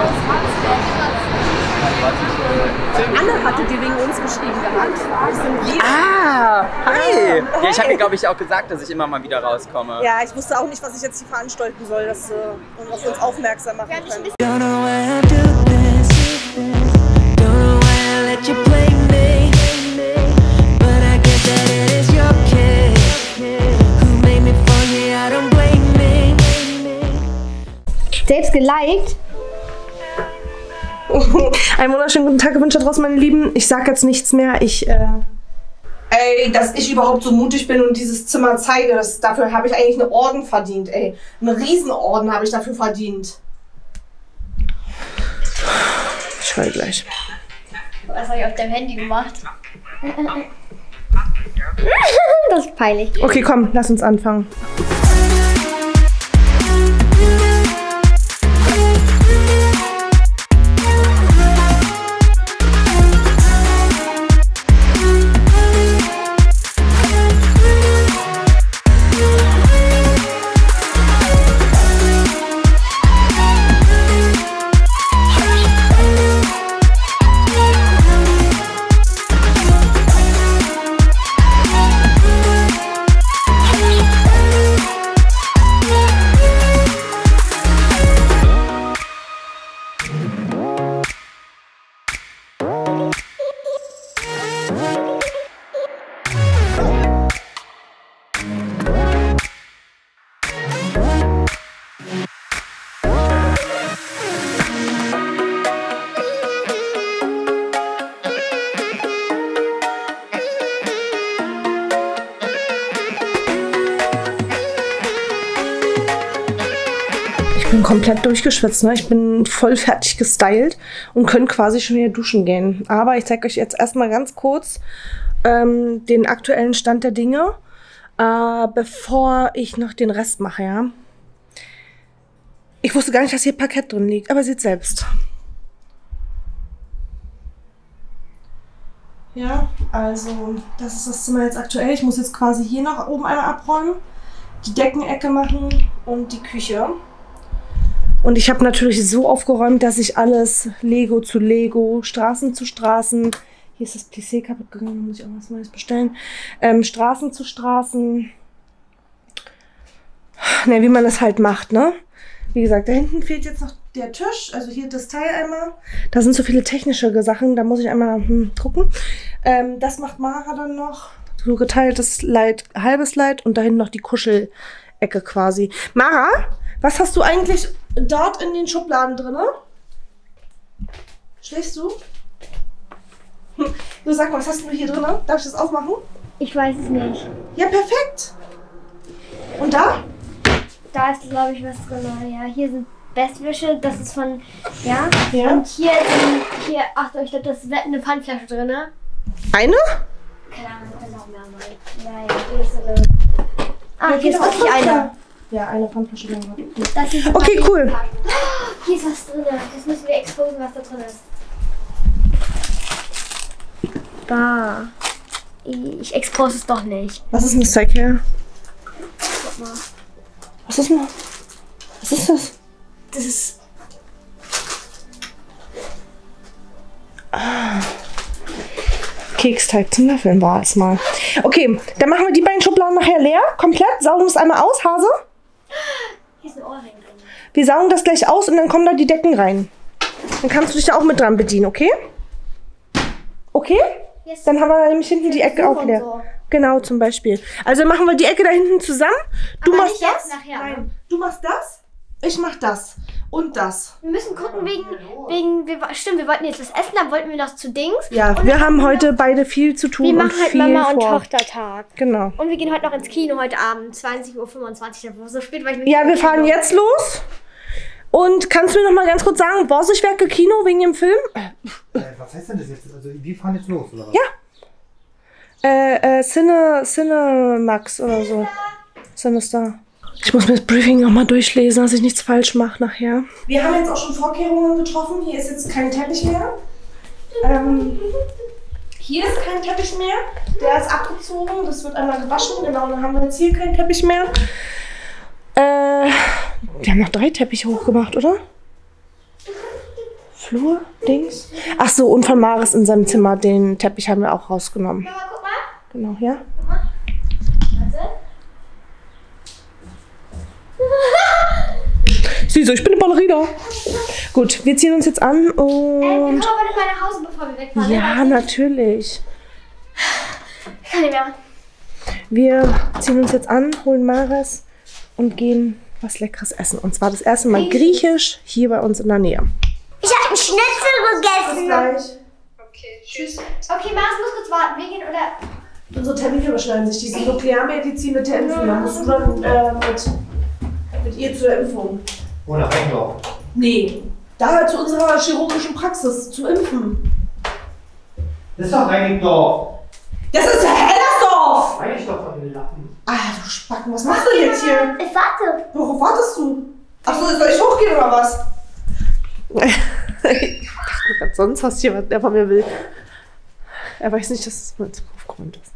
Anne hatte die wegen uns geschrieben gehabt. Ah, hi! Ja, ich habe mir, glaube ich, auch gesagt, dass ich immer mal wieder rauskomme. Ja, ich wusste auch nicht, was ich jetzt hier veranstalten soll, dass und auf uns aufmerksam machen können. Selbst geliked. Einen wunderschönen guten Tag gewünscht da draußen, meine Lieben. Ich sag jetzt nichts mehr. Ey, dass ich überhaupt so mutig bin und dieses Zimmer zeige, dafür habe ich eigentlich einen Orden verdient, ey. Einen Riesenorden habe ich dafür verdient. Ich schau gleich. Was habe ich auf deinem Handy gemacht? Das ist peinlich. Okay, komm, lass uns anfangen. Ich bin komplett durchgeschwitzt, ne? Ich bin voll fertig gestylt und könnte quasi schon wieder duschen gehen. Aber ich zeige euch jetzt erstmal ganz kurz den aktuellen Stand der Dinge, bevor ich noch den Rest mache, ja? Ich wusste gar nicht, dass hier Parkett drin liegt, aber seht selbst. Ja, also das ist das Zimmer jetzt aktuell. Ich muss jetzt quasi hier noch oben einmal abräumen, die Deckenecke machen und die Küche. Und ich habe natürlich so aufgeräumt, dass ich alles Lego zu Lego, Straßen zu Straßen, hier ist das Plissé kaputt gegangen, muss ich auch was Neues bestellen, Straßen zu Straßen, ne, wie man das halt macht, ne? Wie gesagt, da hinten fehlt jetzt noch der Tisch, also hier das Teil einmal. Da sind so viele technische Sachen, da muss ich einmal gucken. Das macht Mara dann noch, so geteiltes Light, halbes Light und dahin noch die Kuschelecke quasi. Mara, was hast du eigentlich dort in den Schubladen drin? Schläfst du? Du sag mal, was hast du hier drin? Darf ich das aufmachen? Ich weiß es nicht. Ja, perfekt. Und da? Da ist, glaube ich, was drin. Ja, hier sind Bestwäsche, das ist von, ja. Ja. Und hier, Achtung, ich glaube, das ist eine Pfandflasche drin. Eine? Keine Ahnung, das ist auch mehr mal. Ja, hier ist so eine. Ah, hier ist wirklich eine. Ja, eine Pfandflasche. Okay, cool. Hier ist was drin. Das müssen wir exposen, was da drin ist. Da. Ich expose es doch nicht. Was ist denn das Zeug her? Guck mal. Was ist denn? Was ist das? Das ist. Keksteig zum Löffeln war es mal. Okay, dann machen wir die beiden Schubladen nachher leer. Komplett. Saugen das einmal aus, Hase. Hier ist ein Ohrring drin. Wir saugen das gleich aus und dann kommen da die Decken rein. Dann kannst du dich da auch mit dran bedienen, okay? Okay? Yes. Dann haben wir nämlich hinten die Ecke auch leer. So. Genau, zum Beispiel. Also machen wir die Ecke da hinten zusammen. Du aber machst nicht das. jetzt, nachher, Nein, ne? du machst das. Ich mach das. Und das. Wir müssen gucken stimmt, wir wollten jetzt was essen, dann wollten wir noch zu Dings. Ja, wir haben heute beide viel zu tun. Wir machen halt viel Mama- und vor. Tochtertag. Genau. Und wir gehen heute noch ins Kino, heute Abend, 20:25 Uhr. So spät war ich nicht. Ja, wir fahren jetzt los. Und kannst du mir noch mal ganz kurz sagen, Borsigwerke Kino wegen dem Film? Was heißt denn das jetzt? Also, wir fahren jetzt los, oder was? Ja. Cinemax oder so. Sinister. Ich muss mir das Briefing nochmal durchlesen, dass ich nichts falsch mache nachher. Wir haben jetzt auch schon Vorkehrungen getroffen. Hier ist jetzt kein Teppich mehr. Hier ist kein Teppich mehr. Der ist abgezogen. Das wird einmal gewaschen. Genau, dann haben wir jetzt hier keinen Teppich mehr. Wir haben noch 3 Teppiche hochgemacht, oder? Flur-Dings. Ach so, und von Maris in seinem Zimmer, den Teppich haben wir auch rausgenommen. Mama, guck mal. Genau, ja. Warte. Sieh so, ich bin eine Ballerina. Gut, wir ziehen uns jetzt an Wir und... kommen heute mal nach Hause, bevor wir wegfahren. Ja, natürlich. Ich kann nicht mehr. Wir ziehen uns jetzt an, holen Maris und gehen was Leckeres essen. Und zwar das erste Mal griechisch hier bei uns in der Nähe. Ich habe einen Schnitzel gegessen. Gleich. Okay, tschüss. Okay, Maris muss kurz warten. Wir gehen oder... Unsere Termine überschneiden sich. Die sind Nuklearmedizin mit der Impfung. Da musst du dann mit ihr zur Impfung. Oder Reckendorf. Nee, da halt zu unserer chirurgischen Praxis, zu impfen. Das ist doch Reckendorf. Das ist Hellersdorf! Weiß ich doch von den Lappen. Ah, du Spacken, was machst du jetzt hier? Ich warte. Worauf wartest du? Achso, soll ich hochgehen oder was? Ich dachte gerade, sonst hast du hier, was der von mir will. Er weiß nicht, dass es mir ins aufgeräumt ist.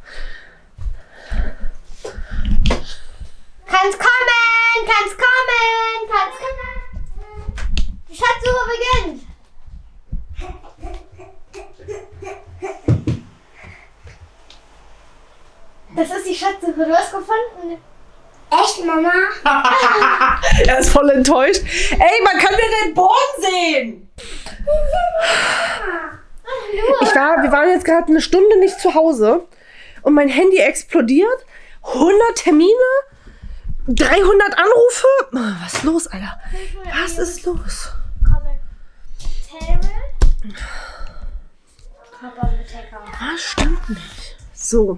Kannst kommen, kannst kommen, kannst kommen. Die Schatzsuche beginnt. Das ist die Schatzsuche. Du hast gefunden. Echt, Mama? Er ist voll enttäuscht. Ey, man kann mir den Boden sehen! Wir waren jetzt gerade eine Stunde nicht zu Hause und mein Handy explodiert. 100 Termine, 300 Anrufe. Was ist los, Alter? Was ist los? Was stimmt nicht? So.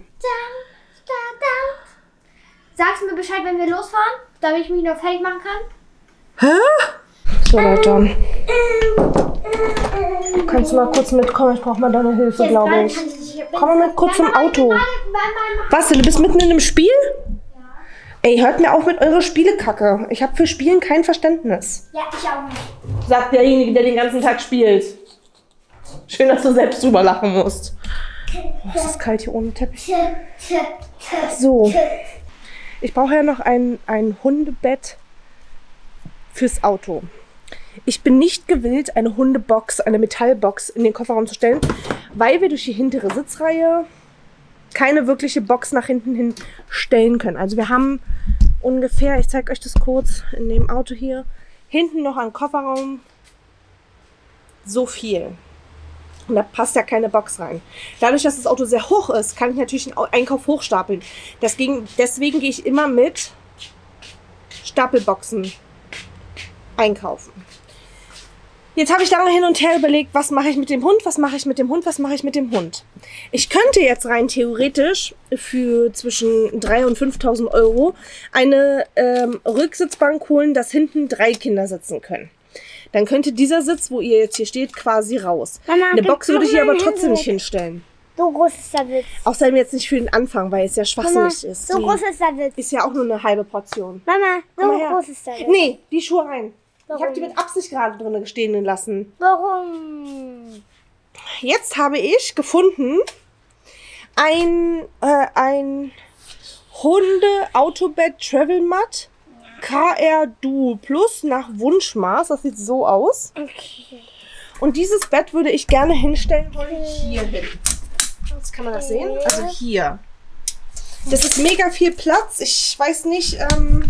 Sagst du mir Bescheid, wenn wir losfahren, damit ich mich noch fertig machen kann? Hä? So, Leute. Kannst du mal kurz mitkommen? Ich brauche mal deine Hilfe, glaube ich. Komm mal mit kurz zum Auto. Was denn? Du bist mitten in einem Spiel? Ja. Ey, hört mir auf mit eurer Spielekacke. Ich habe für Spielen kein Verständnis. Ja, ich auch nicht. Sagt derjenige, der den ganzen Tag spielt. Schön, dass du selbst drüber lachen musst. Oh, es ist kalt hier ohne Teppich. So. Ich brauche ja noch ein Hundebett fürs Auto. Ich bin nicht gewillt, eine Hundebox, eine Metallbox in den Kofferraum zu stellen, weil wir durch die hintere Sitzreihe keine wirkliche Box nach hinten hin stellen können. Also wir haben ungefähr, ich zeige euch das kurz, in dem Auto hier, hinten noch am Kofferraum so viel. Und da passt ja keine Box rein. Dadurch, dass das Auto sehr hoch ist, kann ich natürlich den Einkauf hochstapeln. Deswegen gehe ich immer mit Stapelboxen einkaufen. Jetzt habe ich lange hin und her überlegt, was mache ich mit dem Hund, was mache ich mit dem Hund, was mache ich mit dem Hund. Ich könnte jetzt rein theoretisch für zwischen 3.000 und 5.000 Euro eine Rücksitzbank holen, dass hinten 3 Kinder sitzen können. Dann könnte dieser Sitz, wo ihr jetzt hier steht, quasi raus. Mama, eine Box würde ich hier aber trotzdem nicht hinstellen. So groß ist der Witz. Außerdem jetzt nicht für den Anfang, weil es ja schwachsinnig Mama, ist. so groß ist der Witz. Ist ja auch nur eine halbe Portion. Mama, so Komm mal her. groß ist der Witz. Nee, die Schuhe rein. Warum? Ich habe die mit Absicht gerade drin stehen lassen. Warum? Jetzt habe ich gefunden ein Hunde-Autobett Travel Mat KR Duo Plus nach Wunschmaß. Das sieht so aus. Okay. Und dieses Bett würde ich gerne hinstellen wollen hier hin. Jetzt kann man das sehen. Also hier. Das ist mega viel Platz. Ich weiß nicht,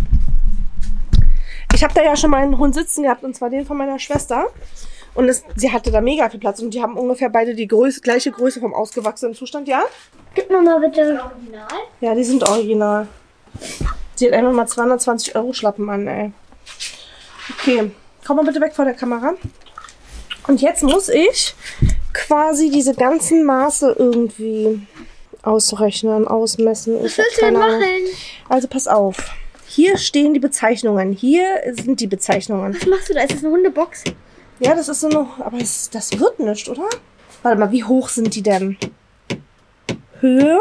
ich habe da ja schon mal einen Hund sitzen gehabt, und zwar den von meiner Schwester. Und sie hatte da mega viel Platz und die haben ungefähr beide die gleiche Größe vom ausgewachsenen Zustand, ja? Gib mir mal bitte ein Original. Ja, die sind original. Sie hat einfach mal 220 Euro Schlappen an, ey. Okay, komm mal bitte weg vor der Kamera. Und jetzt muss ich quasi diese ganzen Maße irgendwie ausrechnen, ausmessen. Was willst du denn machen? Also pass auf. Hier stehen die Bezeichnungen. Hier sind die Bezeichnungen. Was machst du da? Ist das eine Hundebox? Ja, das ist so eine... Aber das wird nicht, oder? Warte mal, wie hoch sind die denn? Höhe?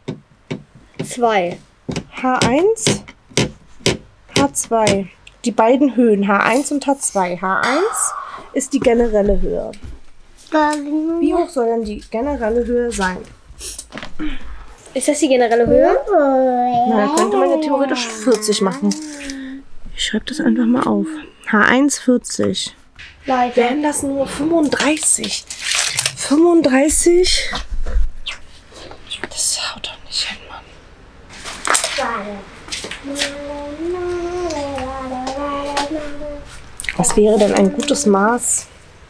2. H1, H2. Die beiden Höhen, H1 und H2. H1 ist die generelle Höhe. Wie hoch soll denn die generelle Höhe sein? Ist das die generelle Höhe? Na, da könnte man ja theoretisch 40 machen. Ich schreibe das einfach mal auf. H1 40. Leute. Wären das nur 35? 35? Das haut doch nicht hin, Mann. Was wäre denn ein gutes Maß?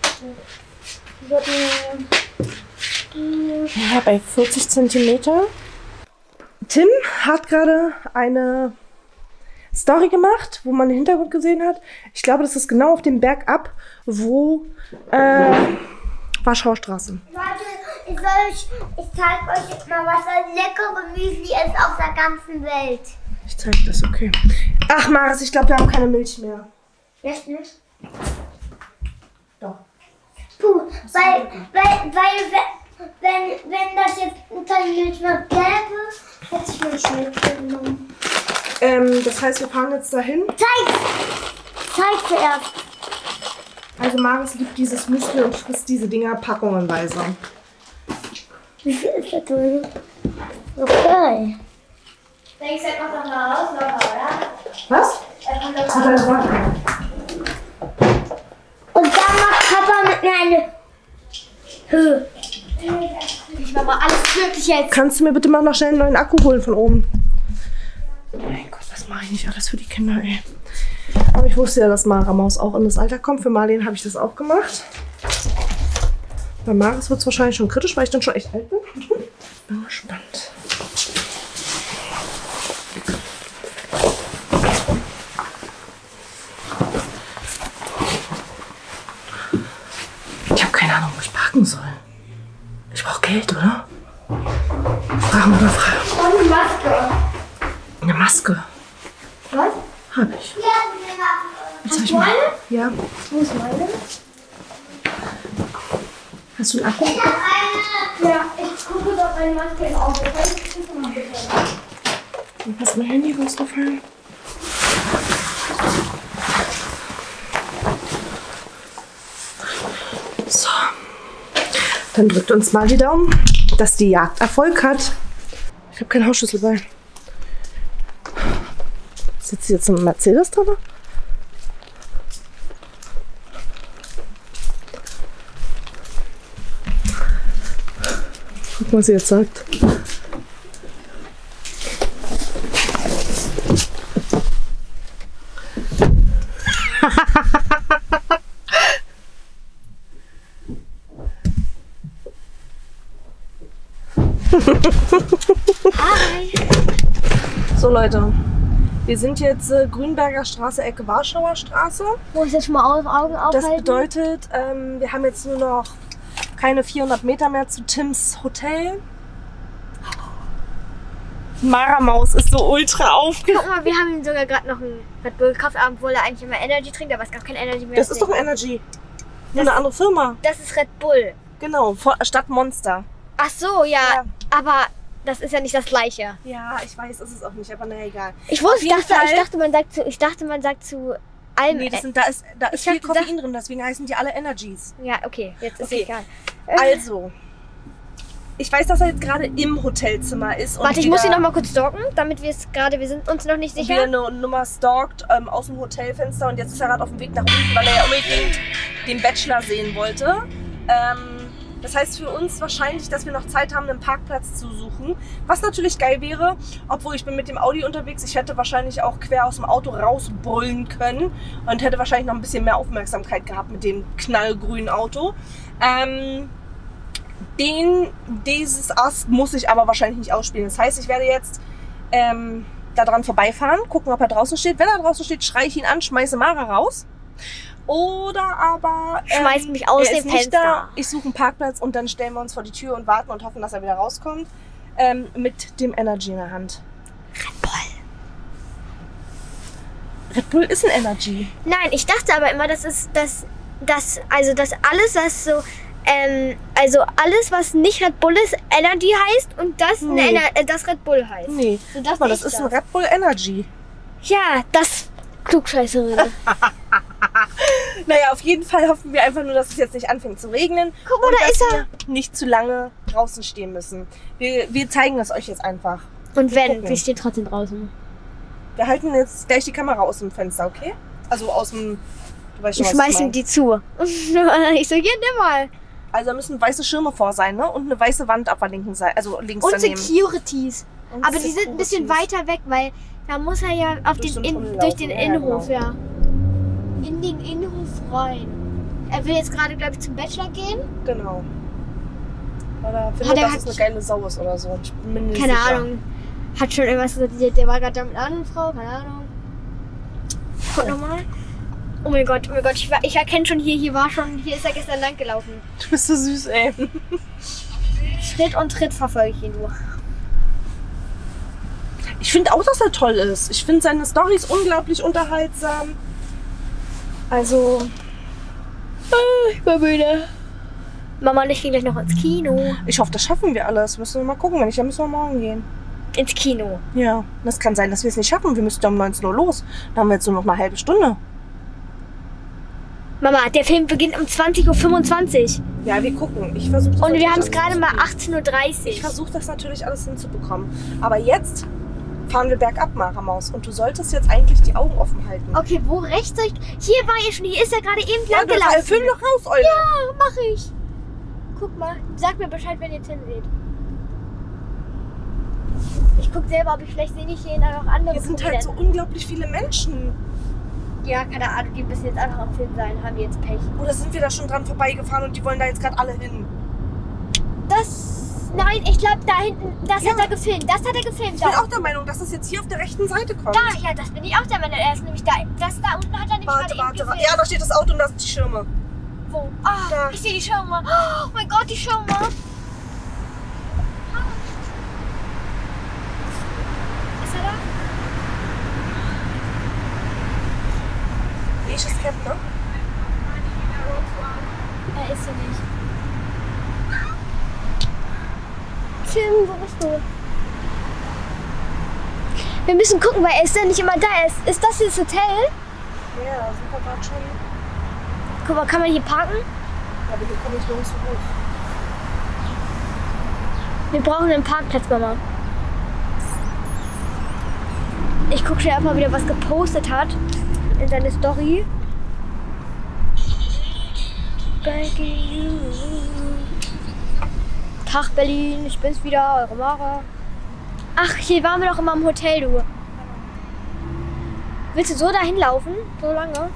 Ja, bei 40 cm. Tim hat gerade eine Story gemacht, wo man den Hintergrund gesehen hat. Ich glaube, das ist genau auf dem Berg ab, wo Warschauer Straße. Leute, ich zeige euch jetzt mal, was ein leckere Müsli ist auf der ganzen Welt. Ich zeig das, okay. Ach, Maris, ich glaube, wir haben keine Milch mehr. Echt nicht? Doch. Puh, wenn das jetzt keine Milch mehr gäbe, hätte ich Milch mitgenommen. Das heißt, wir fahren jetzt dahin. Zeig zuerst. Also Maris liebt dieses Müsli und frisst diese Dinger packungenweise. Wie viel ist das drin? Okay. Denkst du, er kommt noch mal raus, locker, oder? Was? Er kommt Was noch hat er mal raus. gesagt? Und dann macht Papa mit mir eine Höhe. Ich mach mal alles Mögliche jetzt. Kannst du mir bitte mal noch schnell einen neuen Akku holen von oben? Mein Gott, was mache ich nicht alles für die Kinder, ey. Aber ich wusste ja, dass Mara Maus auch in das Alter kommt. Für Marlene habe ich das auch gemacht. Bei Maris wird es wahrscheinlich schon kritisch, weil ich dann schon echt alt bin. Bin gespannt. Ich habe keine Ahnung, wo ich parken soll. Ich brauche Geld, oder? Fragen oder Fragen. Und eine Maske. Eine Maske. Was? Habe ich. Ja, eine Maske. Hast du eine? Ja. Wo ist meine? Hast du einen Akku? Ich hab eine. Ja, ich gucke, ob meine Maske im Auto ist. Dann ist mein Handy rausgefallen. So. Dann drückt uns mal die Daumen, dass die Jagd Erfolg hat. Ich habe keinen Hausschlüssel bei. Sitzt jetzt ein Mercedes drin? Guck mal, was sie jetzt sagt. Hi. So Leute, wir sind jetzt Grünberger Straße, Ecke Warschauer Straße. Wo ich jetzt schon mal Augen aufhalten? Das bedeutet, wir haben jetzt nur noch keine 400 Meter mehr zu Tims Hotel. Mara Maus ist so ultra aufgeregt. Guck mal, wir haben ihm sogar gerade noch einen Red Bull gekauft, obwohl er eigentlich immer Energy trinkt, aber es gab kein Energy mehr. Das ist doch ein Energy. Nur eine andere Firma. Das ist Red Bull. Genau, statt Monster. Ach so, ja, Ja. aber das ist ja nicht das Gleiche. Ja, ich weiß, ist es auch nicht, aber naja, egal. Ich Auf jeden Fall- dachte, man sagt zu allem. Nee, da ist Ich viel hab gedacht- Koffein drin, deswegen heißen die alle Energies. Ja, okay, jetzt ist Okay. egal. Also, ich weiß, dass er jetzt gerade im Hotelzimmer ist. Und Warte, ich muss ihn wieder- noch mal kurz stalken, damit wir sind uns noch nicht wieder sicher. eine Nummer stalkt aus dem Hotelfenster und jetzt ist er gerade auf dem Weg nach unten, weil er ja unbedingt den Bachelor sehen wollte. Das heißt für uns wahrscheinlich, dass wir noch Zeit haben, einen Parkplatz zu suchen. Was natürlich geil wäre, obwohl ich bin mit dem Audi unterwegs. Ich hätte wahrscheinlich auch quer aus dem Auto rausbrüllen können und hätte wahrscheinlich noch ein bisschen mehr Aufmerksamkeit gehabt mit dem knallgrünen Auto. Dieses Ast muss ich aber wahrscheinlich nicht ausspielen. Das heißt, ich werde jetzt da dran vorbeifahren, gucken, ob er draußen steht. Wenn er draußen steht, schreie ich ihn an, schmeiße Mara raus. Oder aber Schmeiß mich aus er ist dem nicht Fenster. da. Ich suche einen Parkplatz und dann stellen wir uns vor die Tür und warten und hoffen, dass er wieder rauskommt. Mit dem Energy in der Hand. Red Bull. Red Bull ist ein Energy. Nein, ich dachte aber immer, das ist das alles, was so, also alles, was nicht Red Bull ist, Energy heißt und das, Nee. das Red Bull heißt. Nee, So guck mal, das ich ist ein Red Bull Energy. Ja, das Klugscheißerin. Naja, auf jeden Fall hoffen wir einfach nur, dass es jetzt nicht anfängt zu regnen. Guck mal, und da dass ist er. wir nicht zu lange draußen stehen müssen. Wir zeigen es euch jetzt einfach. Und wenn, gucken. wir stehen trotzdem draußen. Wir halten jetzt gleich die Kamera aus dem Fenster, okay? Also aus dem Du weißt schon, Ich was schmeiß ihm meine. die zu. Ich so, hier, nimm mal. Also da müssen weiße Schirme vor sein, ne? Und eine weiße Wand auf der linken Seite, also links Und daneben. Securities. Und Aber die sind ein bisschen Securities. weiter weg, weil da muss er ja auf Durch den den Tunnel durch den laufen, ja, Innenhof, genau. ja. In den Innenhof rein. Er will jetzt gerade, glaube ich, zum Bachelor gehen. Genau. Oder Hat findet, er dass halt- es eine geile Sau ist oder so. Ich bin mir nicht Keine sicher. Ahnung. Hat schon irgendwas gesagt, der war gerade da mit einer anderen Frau, keine Ahnung. Guck nochmal. Oh mein Gott, ich erkenne schon hier ist er gestern lang gelaufen. Du bist so süß, ey. Schritt und Tritt verfolge ich ihn nur. Ich finde auch, dass er toll ist. Ich finde seine Storys unglaublich unterhaltsam. Also, Ich bin müde. Mama und ich gehen gleich noch ins Kino. ich hoffe, das schaffen wir alles. Müssen wir mal gucken. Wenn nicht, dann müssen wir morgen gehen. Ins Kino. Ja, das kann sein, dass wir es nicht schaffen. Wir müssen ja um 19 Uhr los. Dann haben wir jetzt nur noch eine halbe Stunde. Mama, der Film beginnt um 20:25 Uhr. Ja, wir gucken. Ich versuche das Und wir natürlich haben es alles gerade mal hinzukriegen. 18:30 Uhr. Ich versuche das natürlich alles hinzubekommen. Aber jetzt fahren wir bergab, Maramaus. Und du solltest jetzt eigentlich die Augen offen halten. Okay, wo rechts soll ich? Hier war er schon, hier ist er gerade eben lang du gelaufen. film doch raus, Eule. Ja, mach ich. Guck mal, sag mir Bescheid, wenn ihr Tim seht. Ich guck selber, ob ich vielleicht sehe nicht hier noch andere. Hier sind Kugeln. halt so unglaublich viele Menschen. Ja, keine Ahnung, die müssen jetzt einfach am Film sein, haben wir jetzt Pech. Oder sind wir da schon dran vorbeigefahren und die wollen da jetzt gerade alle hin? Nein, ich glaube da hinten, das hat er gefilmt. Das hat er gefilmt. Ich bin auch der Meinung, dass es jetzt hier auf der rechten Seite kommt. Da, ja, das bin ich auch der Meinung. Er ist nämlich da. Das da unten hat er nämlich Warte. gerade eben gefilmt. Ja, da steht das Auto und da sind die Schirme. Wo? Ah, Da. ich sehe die Schirme. Oh mein Gott, die Schirme. Ist er da? Welches Camp, ne? Er ist hier nicht. Tim, wo bist du? Wir müssen gucken, weil er ist ja nicht immer da. Ist das hier das Hotel? Ja, sind wir gerade schon. Guck mal, kann man hier parken? Aber hier komme ich nirgends hoch. Wir brauchen einen Parkplatz, Mama. Ich gucke schnell, ob er wieder was gepostet hat in seine Story. Thanking you. Tag Berlin, ich bin's wieder, eure Mara. Ach, hier waren wir doch immer im Hotel, du. Willst du so dahin laufen? So lange?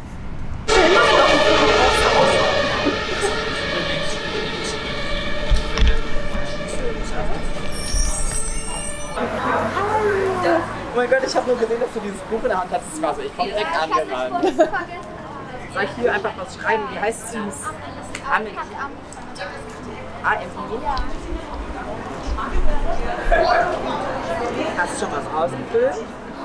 Oh mein Gott, ich habe nur gesehen, dass du dieses Buch in der Hand hattest. Das war so, ich komme direkt angerannt. Soll ich hier einfach was schreiben? Wie heißt es? AMI. Hast du schon was ausgefüllt?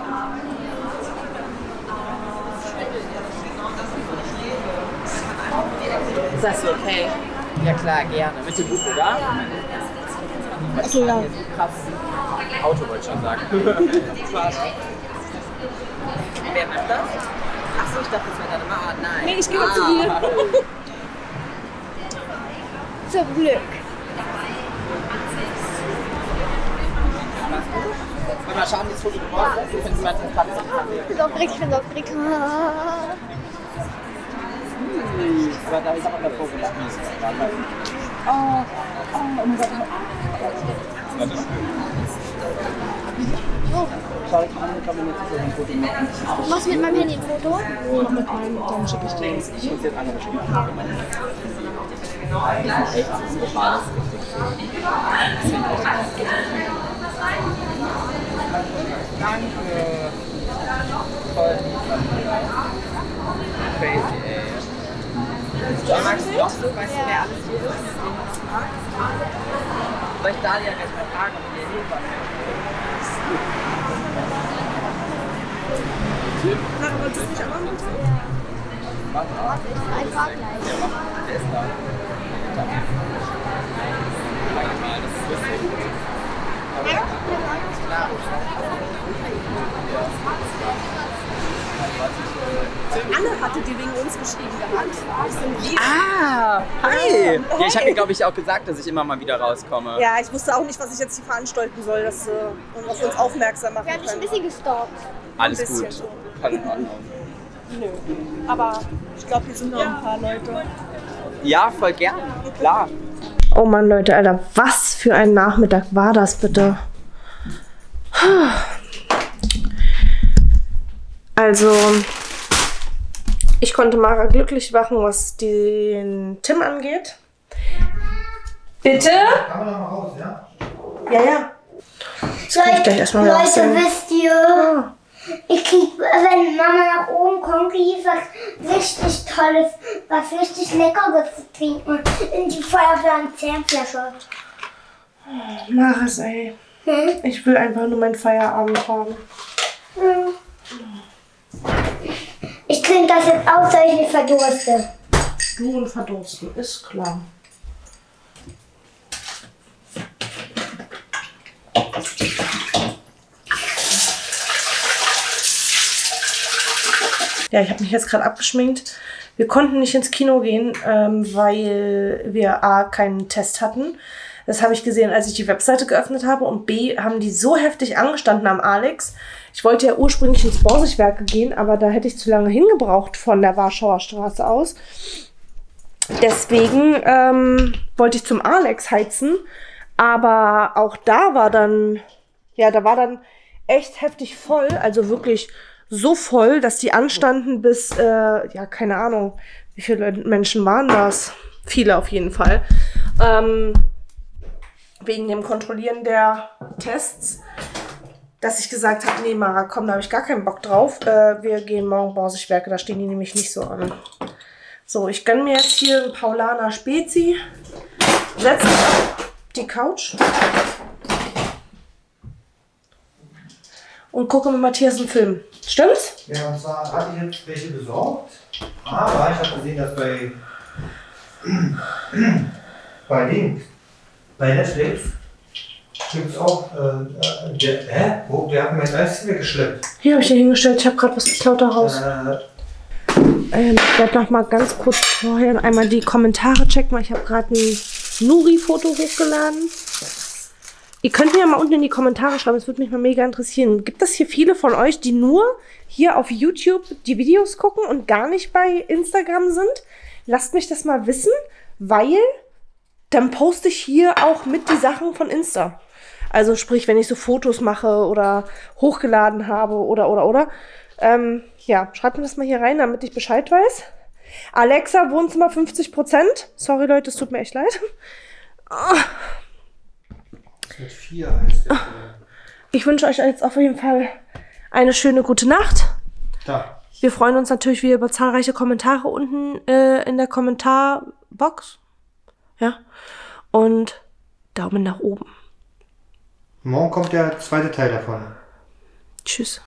Ist das so okay? Ja klar, gerne. Mit dem Buch, oder? Okay, ja. Krass. Auto wollte ich schon sagen. Wer nimmt das? Achso, ich dachte, das wäre deine Mama. Nein. Nee, ich gehe mal zu dir. Zum Glück. Wollen wir mal schauen, wie das Foto geworden ist? Ich finde es manchmal krass. Ich bin aufgeregt, ich bin aufgeregt. Aber da ist auch der Vogel. Schau dich mal an, ich kann mir jetzt so ein Foto machen. Machst du mit meinem Handy ein Foto? Noch mit meinem, dann schicke ich dir das. Ich muss jetzt andere Spiele machen. Echt, das ist schade. Danke. Toll. Crazy, ey. Ja, magst du auch so? Weißt du, wer alles hier ist? Soll ich Dalia gleich mal fragen, ob wir hier Na, aber das ist nicht am Montag? Einfach gleich. Der ist da. Mal, das ist lustig. Aber ja, klar. Anne hatte die wegen uns geschrieben gehabt. Das sind wir. Ah, hi! Ja, ich habe ihr, glaube ich, auch gesagt, dass ich immer mal wieder rauskomme. Ja, ich wusste auch nicht, was ich jetzt hier veranstalten soll, dass und auf uns aufmerksam machen Wir haben dich ein können. bisschen gestalkt. Alles Ein bisschen gut. schon. Voll in Ordnung. Nö. Aber ich glaube, hier sind noch ein paar Leute. Ja, voll gern, klar. Oh Mann, Leute, Alter, was für ein Nachmittag war das bitte? Also, ich konnte Mara glücklich machen, was den Tim angeht. Bitte? Kann man noch mal raus, ja? Ja, ja. Das kann ich gleich erstmal Leute, erzählen. wisst ihr, ich krieg, wenn Mama nach oben kommt, krieg ich was richtig Tolles, was richtig Leckeres zu trinken in die Feuerwehr-Zähnflasche. Maris, ey. Ich will einfach nur meinen Feierabend haben. Ich trinke das jetzt aus, weil ich nicht verdurste. Du und verdursten, ist klar. Ja, ich habe mich jetzt gerade abgeschminkt. Wir konnten nicht ins Kino gehen, weil wir A, keinen Test hatten. Das habe ich gesehen, als ich die Webseite geöffnet habe. Und B, haben die so heftig angestanden am Alex. Ich wollte ja ursprünglich ins Borsigwerke gehen, aber da hätte ich zu lange hingebraucht von der Warschauer Straße aus. Deswegen wollte ich zum Alex heizen. Aber auch da war dann, ja, da war dann echt heftig voll. Also wirklich so voll, dass die anstanden bis, ja, keine Ahnung, wie viele Menschen waren das? Viele auf jeden Fall. Wegen dem Kontrollieren der Tests, dass ich gesagt habe, nee, Mara, komm, da habe ich gar keinen Bock drauf. Wir gehen morgen Borsigwerke, da stehen die nämlich nicht so an. So, ich gönne mir jetzt hier einen Paulaner Spezi. Setze mich auf die Couch. Und gucke mit Matthias einen Film. Stimmt's? Ja, und zwar hatte ich jetzt welche besorgt, aber ich habe gesehen, dass bei Netflix gibt es auch, der hat mein Eis weggeschleppt. Hier habe ich den hingestellt, ich habe gerade was geklaut daraus. Ich werde noch mal ganz kurz vorher einmal die Kommentare checken, weil ich habe gerade ein Nuri-Foto hochgeladen. Ihr könnt mir ja mal unten in die Kommentare schreiben, es würde mich mal mega interessieren. Gibt es hier viele von euch, die nur hier auf YouTube die Videos gucken und gar nicht bei Instagram sind? Lasst mich das mal wissen, weil dann poste ich hier auch mit die Sachen von Insta. Also sprich, wenn ich so Fotos mache oder hochgeladen habe oder. Ja, schreibt mir das mal hier rein, damit ich Bescheid weiß. Alexa, Wohnzimmer 50%. Sorry Leute, es tut mir echt leid. Mit 4 heißt der. Ich wünsche euch jetzt auf jeden Fall eine schöne gute Nacht. Da. Wir freuen uns natürlich wieder über zahlreiche Kommentare unten in der Kommentarbox. Ja. Und Daumen nach oben. Morgen kommt der zweite Teil davon. Tschüss.